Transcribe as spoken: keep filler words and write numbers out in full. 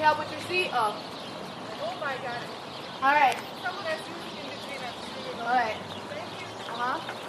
help with your seat? Oh. Oh my God. All right. Someone that's using in between us. All right. Thank you. Uh-huh.